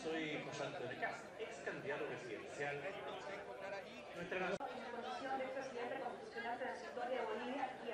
Soy José Antonio Cast, ex candidato presidencial. Nuestra Posición del presidente constitucional transitorio de Bolivia y